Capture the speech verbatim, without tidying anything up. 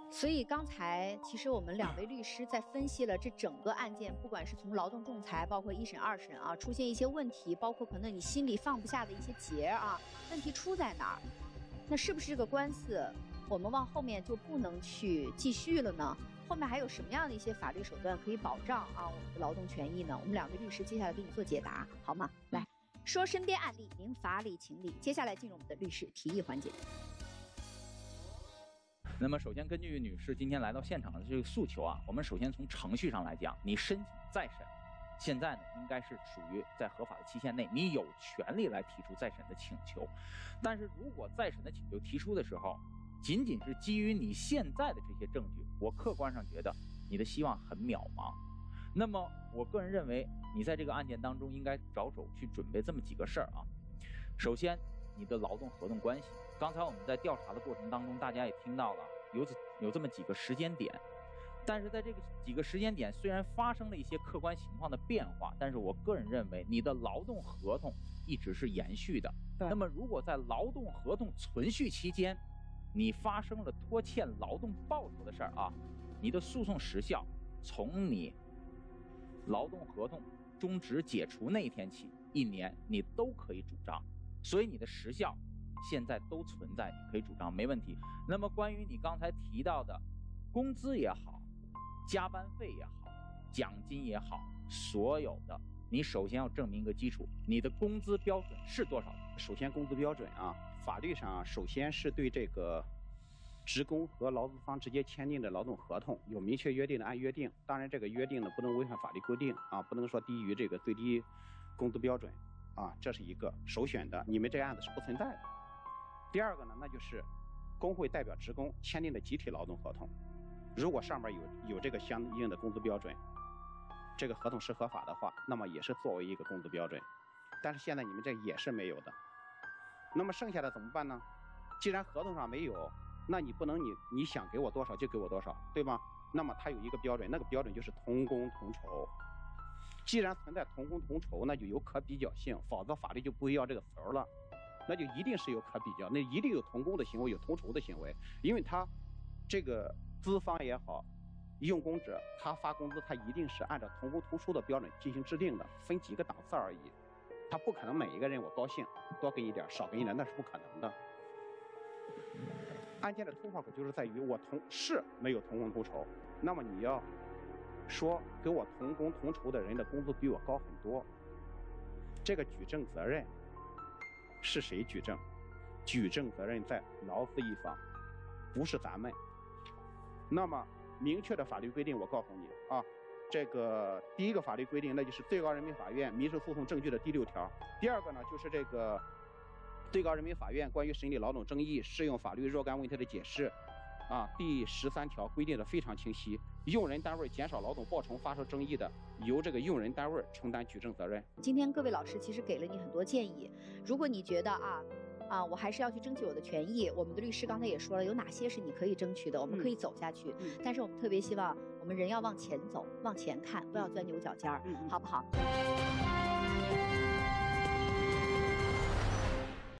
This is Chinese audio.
所以刚才其实我们两位律师在分析了这整个案件，不管是从劳动仲裁，包括一审、二审啊，出现一些问题，包括可能你心里放不下的一些结啊，问题出在哪儿？那是不是这个官司我们往后面就不能去继续了呢？后面还有什么样的一些法律手段可以保障啊我们的劳动权益呢？我们两位律师接下来给你做解答，好吗？来说身边案例，明法理情理。接下来进入我们的律师提议环节。 那么首先根据女士今天来到现场的这个诉求啊，我们首先从程序上来讲，你申请再审，现在呢应该是属于在合法的期限内，你有权利来提出再审的请求。但是如果再审的请求提出的时候，仅仅是基于你现在的这些证据，我客观上觉得你的希望很渺茫。那么我个人认为，你在这个案件当中应该着手去准备这么几个事儿啊。首先，你的劳动合同关系，刚才我们在调查的过程当中，大家也听到了有有这么几个时间点，但是在这个几个时间点虽然发生了一些客观情况的变化，但是我个人认为你的劳动合同一直是延续的。那么如果在劳动合同存续期间，你发生了拖欠劳动报酬的事儿啊，你的诉讼时效从你劳动合同终止解除那一天起一年，你都可以主张。所以你的时效现在都存在，你可以主张，没问题。那么关于你刚才提到的工资也好，加班费也好，奖金也好，所有的你首先要证明一个基础，你的工资标准是多少？ 首先工资标准啊，法律上首先是对这个职工和劳资方直接签订的劳动合同有明确约定的按约定，当然这个约定呢不能违反法律规定啊，不能说低于这个最低工资标准啊，这是一个首选的，你们这案子是不存在的。第二个呢，那就是工会代表职工签订的集体劳动合同，如果上面有有这个相应的工资标准，这个合同是合法的话，那么也是作为一个工资标准。但是现在你们这也是没有的，那么剩下的怎么办呢？既然合同上没有，那你不能你你想给我多少就给我多少，对吗？那么它有一个标准，那个标准就是同工同酬。既然存在同工同酬，那就有可比较性，否则法律就不会要这个词儿了，那就一定是有可比较，那一定有同工的行为，有同酬的行为，因为他这个资方也好，用工者他发工资，他一定是按照同工同酬的标准进行制定的，分几个档次而已，他不可能每一个人我高兴多给你点少给你点，那是不可能的。案件的突破口就是在于我同是没有同工同酬，那么你要说跟我同工同酬的人的工资比我高很多，这个举证责任是谁举证？举证责任在劳资一方，不是咱们。那么明确的法律规定，我告诉你啊，这个第一个法律规定，那就是最高人民法院民事诉讼证据的第六条。第二个呢，就是这个最高人民法院关于审理劳动争议适用法律若干问题的解释啊，第十三条规定的非常清晰，用人单位减少劳动报酬发生争议的，由这个用人单位承担举证责任。 今天各位老师其实给了你很多建议，如果你觉得啊啊，我还是要去争取我的权益，我们的律师刚才也说了，有哪些是你可以争取的，我们可以走下去。嗯、但是我们特别希望我们人要往前走，往前看，不要钻牛角尖儿，嗯、好不好？